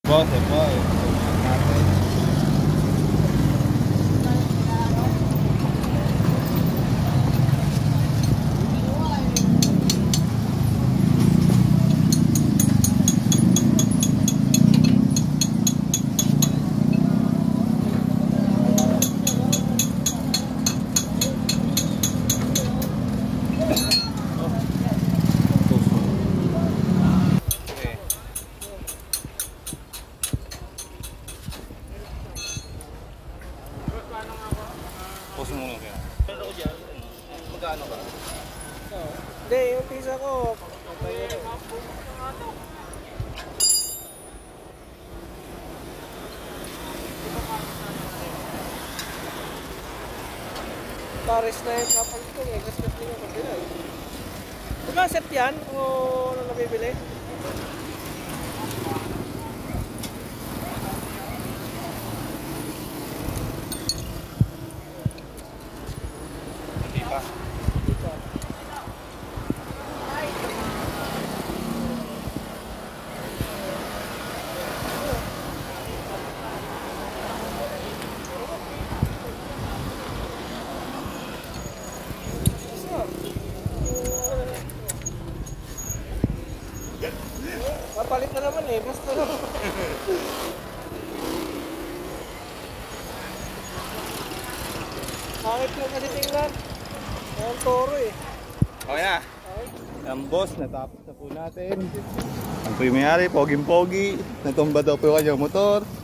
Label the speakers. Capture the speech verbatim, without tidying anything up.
Speaker 1: Boss, eh po, eh. Post mo muna kaya. Pero ako dyan, magkano ba?
Speaker 2: Hindi, yung pizza ko. Pares na yung kapagtong eh, kasi kasi nga kapila eh. Diba set yan o ano nabibili?
Speaker 1: Hindi pa.
Speaker 2: Hindi pa. Kapalit na naman eh, basta naman. Bakit lang kasi tingnan? Ang toro eh.
Speaker 1: Okay na.
Speaker 2: Okay.
Speaker 1: Ang boss, natapos na po natin. Ang po yung mayari, poging-pogi. Natumba daw po yung kanyang motor.